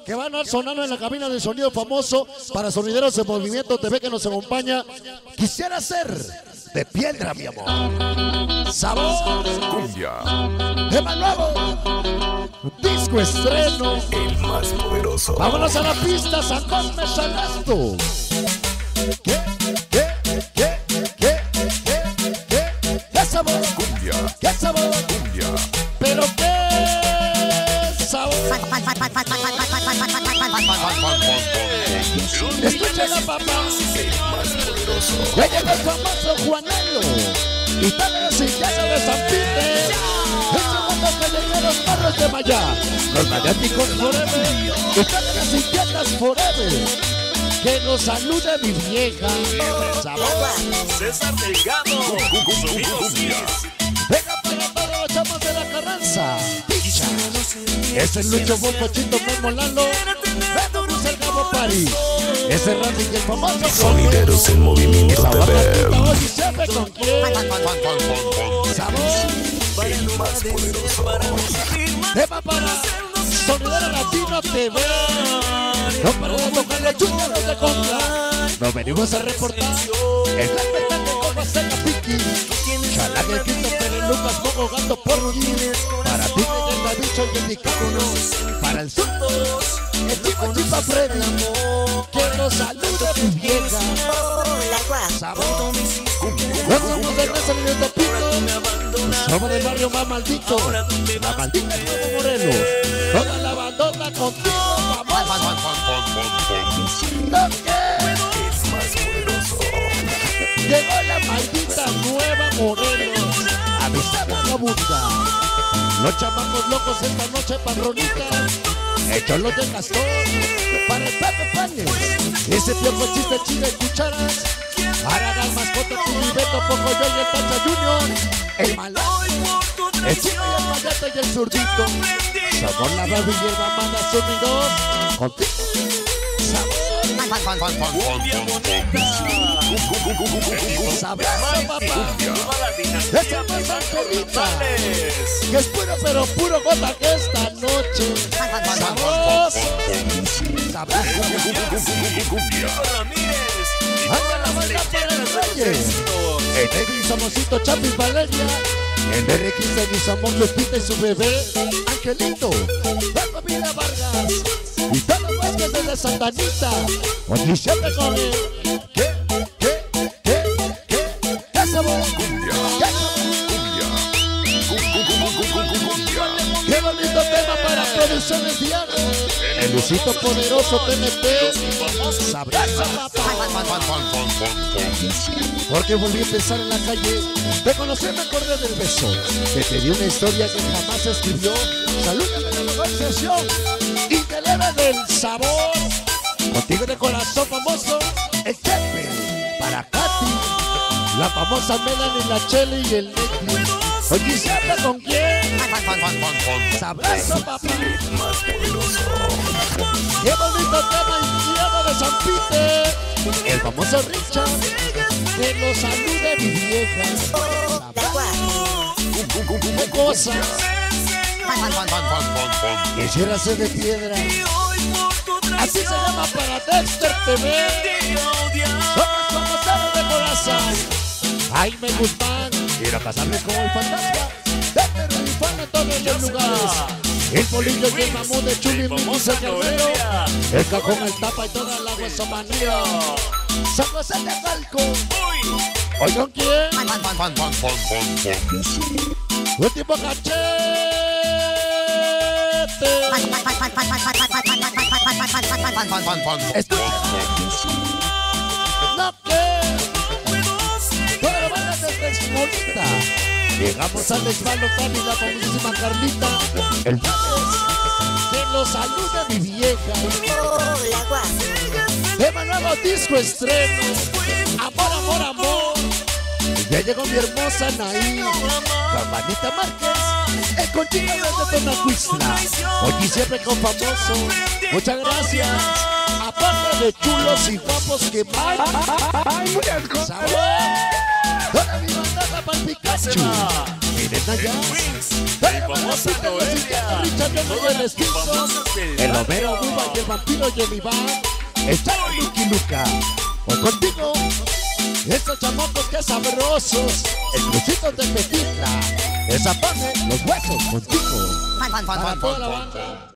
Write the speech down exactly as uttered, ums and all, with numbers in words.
que van a sonar en la cabina de sonido famoso para Sonideros en Movimiento T V que nos acompaña. Quisiera ser de piedra, mi amor. Sabor Cumbia. tema nuevo, disco estreno, El más poderoso. vámonos a la pista, San Cosme Salasto. ¿Qué? ¿Qué? ¿Qué? ¿Qué? ¿Qué? ¿Qué? ¿Qué sabor? Cumbia. ¿Qué sabor? Cumbia. ¿Pero qué sabor? Escucha la papá, El más poderoso. ya llegó el famoso Juanelo y también sin casa de San Pite. El segundo que llegó los perros de Maya, los maniáticos forever y también las inquietas forever. Que nos salude mi vieja. Sabor. César Delgado, Sonido Cumbia. Venga para todos los chamos de la Carranza. Picha. Es el Lucho Bombochito Memo Lalo. Vemos el Gabo Pari. Ese Randy y el famoso Sonideros en Movimiento T V. Hoy siempre con quién. Sabor. El más poderoso. Tema para Sonidero Latino T V. No para de tocar los chúcharos de contra. Nos venimos a reportar el gran verdad de cómo hacer la piqui. Chalán, el quinto, Pérez, Lucas, Mogo, Gato, Porky. Para ti, el Davicho y el Nicabono. Para el sur, el Chico Chipa Freddy. Que nos salude tu vieja. Sabor. No somos del Néstor de Pito. Somos del barrio más maldito. La maldita Nuevo Morelos. Toda la bandota contigo, vamos. ¿No qué? El más poderoso. Llegó la maldita Nueva Morelos. Avisa vagabunda. Los chamacos locos esta noche padronita. Hechos los de Castor. Para el Pepe Panes. Ese piojo chiste chile y cucharas. Para dar mascota tu Beto, Poco yo y el Tacha Junior. El malón. El chino y el mayate y el zurdito. Somos la Barbie y el Mamada Sonidos. Contigo. Sabroso, papá. Esa cosa perrita, que es puro pero puro gota que esta noche. Sabroso. Sabroso. Anda la banda para el Reyes. En David Somosito, Chapis, Valeria. En R quince ni somos Lupita y su bebé Angelito. La familia Vargas. Y todos los Vázquez desde Santanita. Aquí siempre con él. ¿Qué? ¿Qué? ¿Qué? ¿Qué? ¿Qué sabor? Cumbia. ¿Qué sabor? Cumbia. Qué bonito tema para producciones Diana. El Lucito Poderoso T N T. Sabroso, papá. Porque volví a pensar en la calle. Te conocí, me acordé del beso. Que te di una historia que jamás se escribió. Salúdame de la mejor sesión. Y te eleva del sabor. Contigo de corazón famoso. El Chepe. Para Katy. La famosa Melanie, la Chele y el Nicky. Oye, ¿se habla con quién? Sabroso, papá. El más poderoso. Qué bonito tema inspirado de San Pite. El famoso Richard. Que lo salude mi vieja. Qué cosas. Quisiera ser de piedra. Así se llama para Dexter T V. Somos famosos de corazón. Jaime Guzmán. Quiero casarme con el fantasma. Dexter Radifán en todos los lugares. El bolillo y el mamú de Chuli, Mimosa y Guerrero. El cajón, el tapa y toda la huesomanía. San José de Falco. ¿Hoy con quién? Último cachete. Escucha. No que. Toda la banda desde Exmolita. Llegamos al desvalo, Tani, la famosísima Carlita. El Fabes. Que lo salude mi vieja. Tema nuevo, disco estreno. Amor, amor, amor. Ya llegó mi hermosa Naí. Cabanita Márquez. El Conchita desde Tonacuistla. Hoy y siempre con famoso. Muchas gracias. Aparte de chulos y guapos que más. ¡Ay, muchas cosas! ¡Sabor! ¡Toda mi bandada para el Pikachu! el Naya, Mi famosa Noelia. Richard de el Estinson, el Homero Buba y el vampiro y el Iván. Está el Lucky Luca. O contigo, estos chamacos que sabrosos, el crucito de Petita, esa pane, los huesos contigo. Para toda la banda.